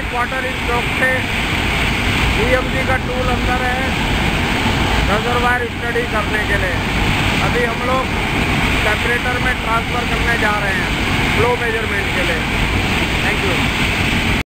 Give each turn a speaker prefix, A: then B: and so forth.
A: Deep water इस dock से DMG का टूल अंदर है रिजर्वायर स्टडी करने के लिए। अभी हम लोग सेपरेटर में ट्रांसफ़र करने जा रहे हैं फ्लो मेजरमेंट के लिए। Thank you.